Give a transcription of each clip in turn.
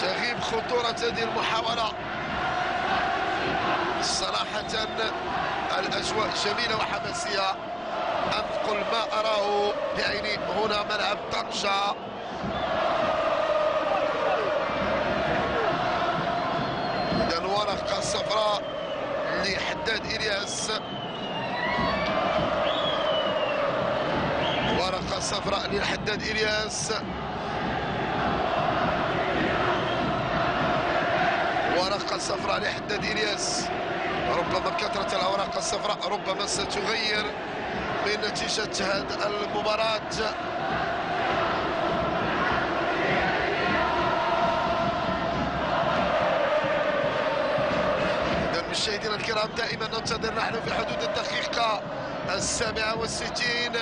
تغيب خطورة هذه المحاولة. صراحة الأجواء جميلة وحماسية، أنقل ما أراه بعيني هنا ملعب طنجة. إذا ورقة صفراء لحداد إلياس، ورقة صفراء للحداد إلياس، ورقة صفراء لحداد إلياس. ربما كثرة الأوراق الصفراء ربما ستغير من نتيجة هذه المباراة. إذا مشاهدينا الكرام دائما ننتظر نحن في حدود الدقيقة 67.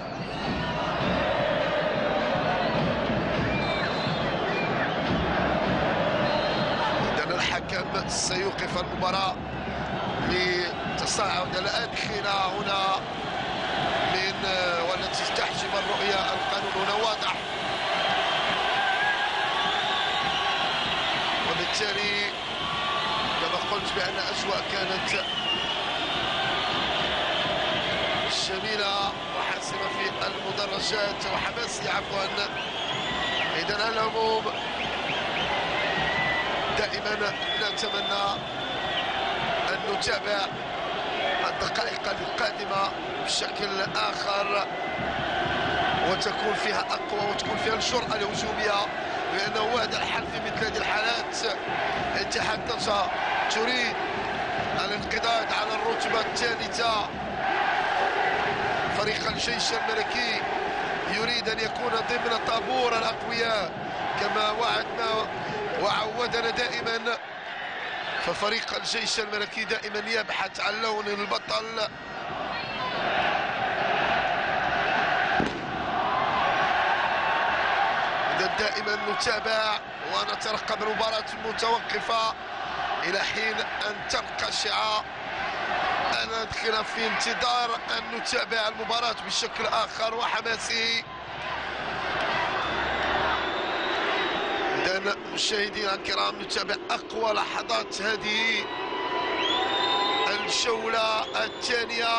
إذا الحكم سيوقف المباراة لتصاعد الأدخنة هنا من والتي تحجب الرؤية. القانون هنا واضح، وبالتالي كما قلت بأن الأجواء كانت جميلة وحاسمة في المدرجات وحماسية عفوا. إذا على العموم دائما نتمنى أن نتابع الدقائق القادمة بشكل آخر وتكون فيها أقوى وتكون فيها الجرأة الهجومية، لأنه هذا الحل في مثل هذه الحالات. اتحاد طنجة تريد الانقضاض على الرتبة الثالثة، فريق الجيش الملكي يريد أن يكون ضمن طابور الأقوياء كما وعدنا وعودنا دائما. ففريق الجيش الملكي دائما يبحث عن لون البطل. إذا دائما نتابع ونترقب المباراة المتوقفة إلى حين أن تنقشع الأدخنة في انتظار أن نتابع المباراة بشكل آخر وحماسي. إذا مشاهدينا الكرام نتابع أقوى لحظات هذه الجولة الثانية.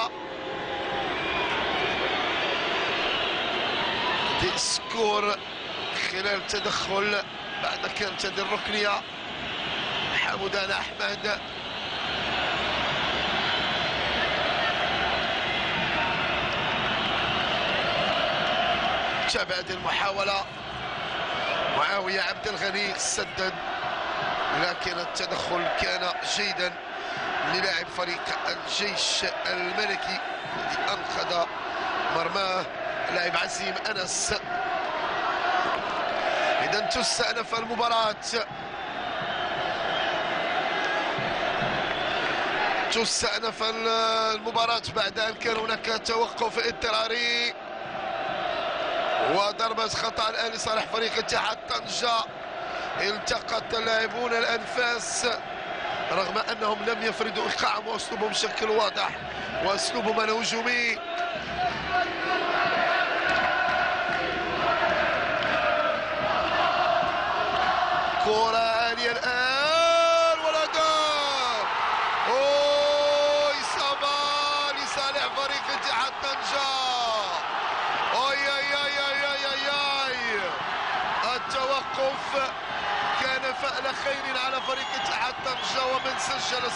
دي سكور خلال تدخل بعد كانت هذه الركنية حمدان أحمد. تابع هذه المحاولة معاوية عبد الغني سدد، لكن التدخل كان جيدا للاعب فريق الجيش الملكي الذي انقذ مرماه لاعب عزيم انس. اذا تستأنف المباراة، تستأنف المباراة بعد ان كان هناك توقف اضطراري وضربة خطأ الآن لصالح فريق اتحاد طنجة. التقط اللاعبون الأنفاس رغم أنهم لم يفردوا إيقاعهم وأسلوبهم بشكل واضح وأسلوبهم الهجومي. كرة عالية الآن والهدف. إصابة لصالح فريق اتحاد طنجة. التوقف كان فعل خير على فريق اتحاد طنجة، ومن سجل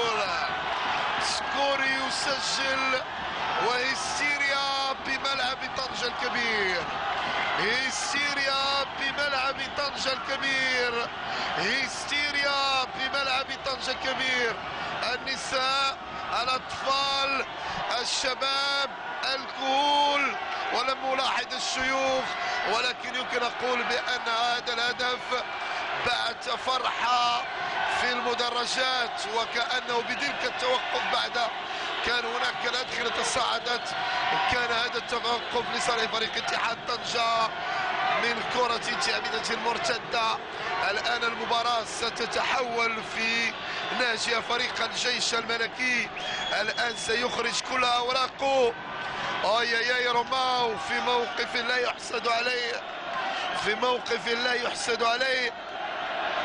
سكور يسجل وهيستيريا بملعب طنجة الكبير. هيستيريا بملعب طنجة الكبير، هيستيريا بملعب طنجة الكبير. النساء، الأطفال، الشباب، الكهول، ولم ألاحظ الشيوخ، ولكن يمكن أقول بأن هذا الهدف بعث فرحة في المدرجات، وكأنه بتلك التوقف بعد كان هناك الأدخنة تصاعدت. كان هذا التوقف لصالح فريق اتحاد طنجة من كرة تعبيدة مرتدة. الآن المباراة ستتحول في ناجية فريق الجيش الملكي. الآن سيخرج كل أوراقه. يا روماو في موقف لا يحسد عليه، في موقف لا يحسد عليه.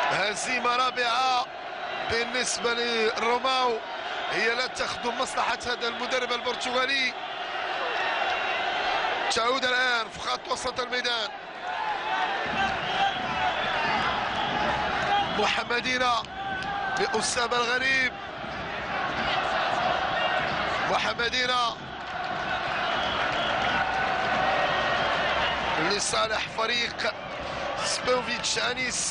هزيمة رابعة بالنسبة للروماو، هي لا تخدم مصلحة هذا المدرب البرتغالي. تعود الآن في خط وسط الميدان محمدين بأسامة الغريب. محمدين لصالح فريق سبوفيتش أنيس.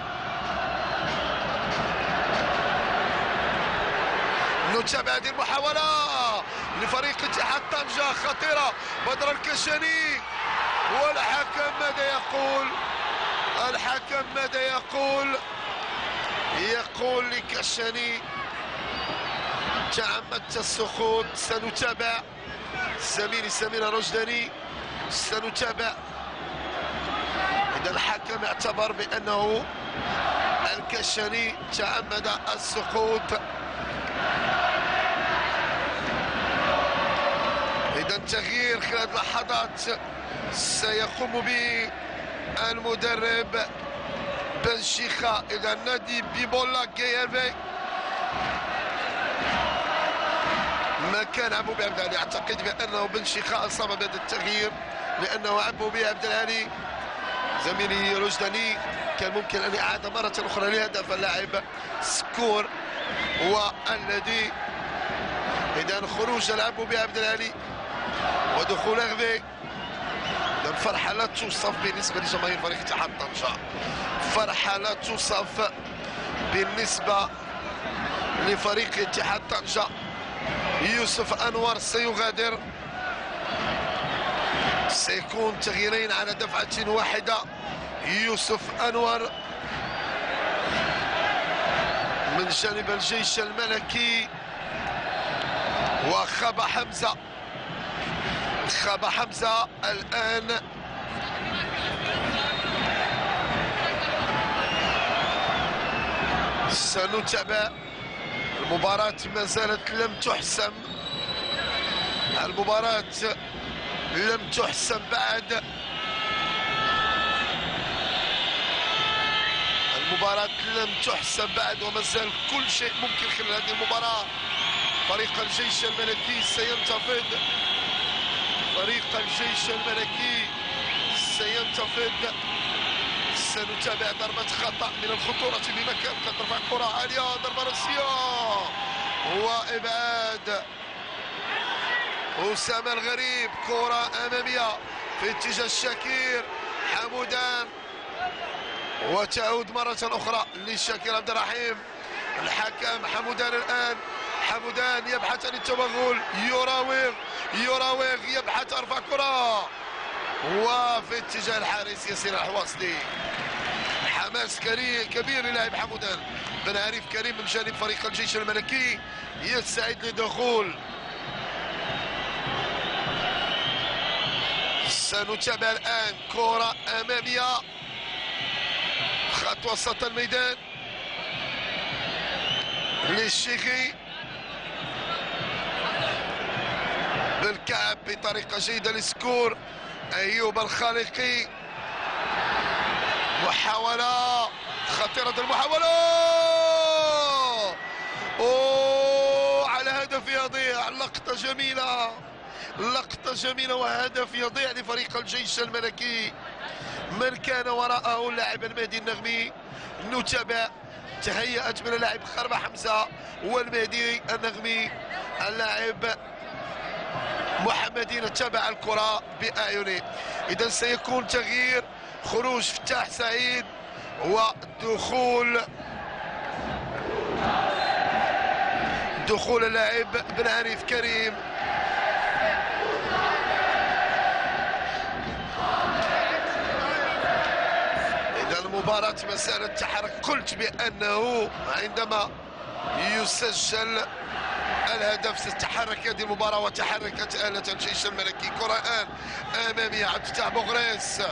نتابع هذه المحاولة لفريق اتحاد طنجة، خطيرة. بدر الكشاني، والحكم ماذا يقول؟ الحكم ماذا يقول؟ يقول لكشاني تعمدت السقوط. سنتابع زميلي سمير رشداني، سنتابع. إذا الحكم اعتبر بأنه الكشاني تعمد السقوط. إذا تغيير خلال لحظات سيقوم به المدرب بنشيخة. إذا نادي بيبولا كيرفي مكان عبو بي عبد الهادي. أعتقد بأنه بنشيخة أصاب بهذا التغيير لأنه عبو بي عبد الهادي زميلي رشداني كان ممكن أن يعاد مرة أخرى لهدف اللاعب سكور والذي إذا خروج العبو بي عبد الهادي ودخول اغفي. اذا فرحه لا توصف بالنسبه لجماهير فريق اتحاد طنجة، فرحه لا توصف بالنسبه لفريق اتحاد طنجة. يوسف انور سيغادر، سيكون تغييرين على دفعه واحده. يوسف انور من جانب الجيش الملكي، وخاب حمزه. خاب حمزة الآن. سنتابع المباراة، ما زالت لم تحسم. المباراة لم تحسم بعد. المباراة لم تحسم بعد وما زال كل شيء ممكن خلال هذه المباراة. فريق الجيش الملكي سينتفض. فريق الجيش الملكي سينتفض. سنتابع ضربة خطأ من الخطورة بمكان، قد ترفع كرة عالية، ضربة رأسية وإبعاد. أسامة الغريب، كرة أمامية في اتجاه الشاكير حمودان، وتعود مرة أخرى للشاكير عبد الرحيم. الحكم حمودان الآن. حمودان يبحث عن التوغل، يراوغ يبحث، ارفع كرة وفي اتجاه الحارس ياسين الحواصلي. حماس كبير للاعب حمودان بن عريف كريم من جانب فريق الجيش الملكي، يستعد للدخول. سنتابع الآن كرة أمامية خط وسط الميدان للشيخي بالكعب بطريقة جيدة لسكور. أيوب الخالقي، محاولة خطيرة، المحاولة على هدف يضيع. لقطة جميلة وهدف يضيع لفريق الجيش الملكي. من كان وراءه اللاعب المهدي النغمي. نتابع، تهيأت من اللاعب خربة حمزة والمهدي النغمي. اللاعب محمدين تابع الكرة بأعينه. إذا سيكون تغيير، خروج فتاح سعيد ودخول اللاعب بن عريف كريم. إذا المباراة مسألة تحرك. قلت بأنه عندما يسجل الهدف ستتحرك هذه المباراة، وتحركت آلة الجيش الملكي. كرة الآن أمامية عبد الفتاح بوغريس،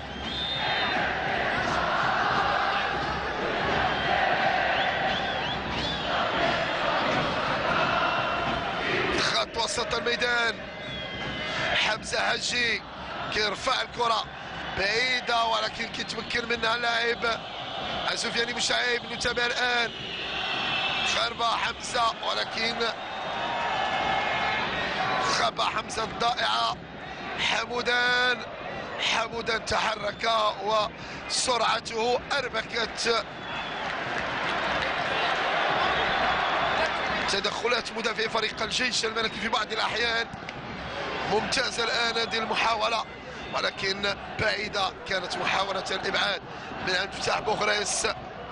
خط وسط الميدان حمزة هجي كيرفع الكرة بعيدة ولكن كيتمكن منها اللاعب سفيان بوشعيب نتابع الان خربة حمزة، ولكن خبى حمزة الضائعة. حمودان تحرك وسرعته أربكت تدخلات مدافعي فريق الجيش الملكي في بعض الأحيان. ممتازة الآن هذه المحاولة، ولكن بعيدة كانت محاولة الإبعاد من عند مفتاح بوغريس.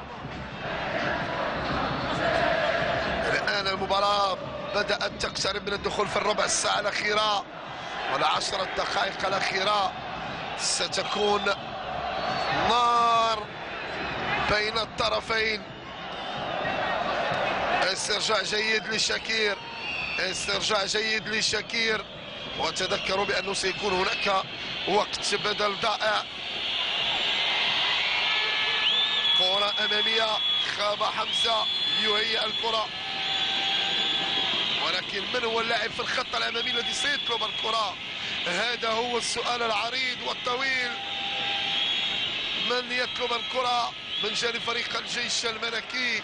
الآن المباراة بدأت تقترب من الدخول في الربع الساعة الأخيرة ولا 10 دقائق الأخيرة. ستكون نار بين الطرفين. استرجاع جيد لشاكير، وتذكروا بأنه سيكون هناك وقت بدل ضائع. كرة أمامية، خاب حمزة يهيئ الكرة، ولكن من هو اللاعب في الخط الأمامي الذي سيطلب الكرة؟ هذا هو السؤال العريض والطويل. من يطلب الكرة من جانب فريق الجيش الملكي؟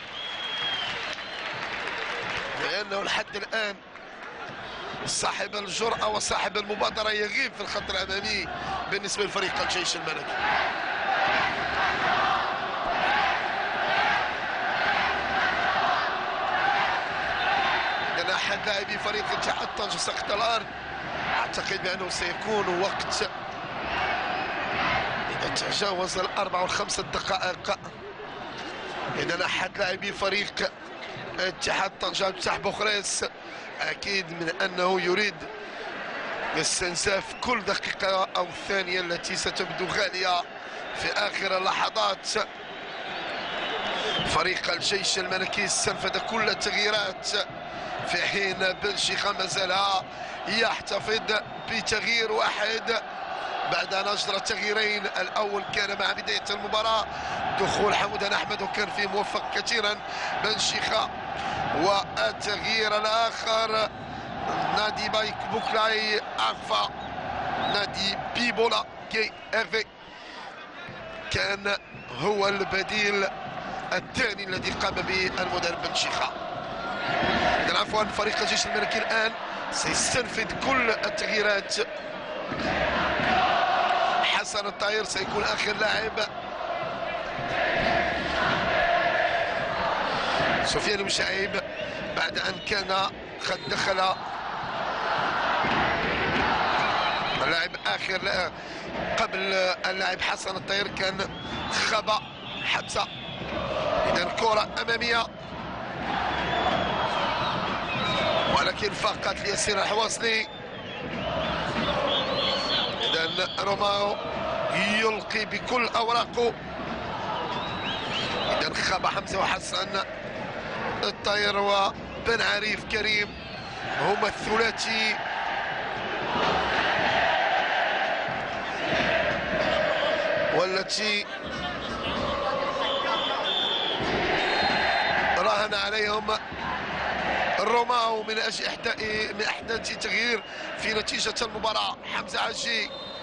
لأنه لحد الآن صاحب الجرأة وصاحب المبادرة يغيب في الخط الأمامي بالنسبة لفريق الجيش الملكي. أحد لاعبي فريق اتحاد طنجة سقط الأرض. أعتقد بأنه سيكون وقت إذا تجاوز 4 و5 دقائق. إذا أحد لاعبي فريق اتحاد طنجة مفتاح بوغريس أكيد من أنه يريد استنزاف كل دقيقة أو ثانية التي ستبدو غالية في آخر اللحظات. فريق الجيش الملكي استنفذ كل التغييرات، في حين بلجيكا ما زال يحتفظ بتغيير واحد بعد أن أجرى تغييرين. الأول كان مع بداية المباراة دخول حمودان أحمد وكان فيه موفق كثيرا بلجيكا، والتغيير الآخر نادي بايك بوكلاي أغفا نادي بيبولا كي إرفي كان هو البديل الثاني الذي قام به المدرب بلجيكا. إذن عفوا فريق الجيش الملكي الآن سيستنفذ كل التغييرات. حسن الطاهر سيكون آخر لاعب. سفيان بوشعيب بعد أن كان قد دخل اللاعب آخر قبل اللاعب حسن الطاهر كان خبا حمزة. إذن كرة أمامية، ولكن فقط لياسر الحواصلي. إذن روماو يلقي بكل أوراقه. إذن خاب حمزة وحسن الطاهر وبن عريف كريم هما الثلاثي. والتي راهن عليهم روماو من اجل احداث تغيير في نتيجه المباراه. حمزه عجي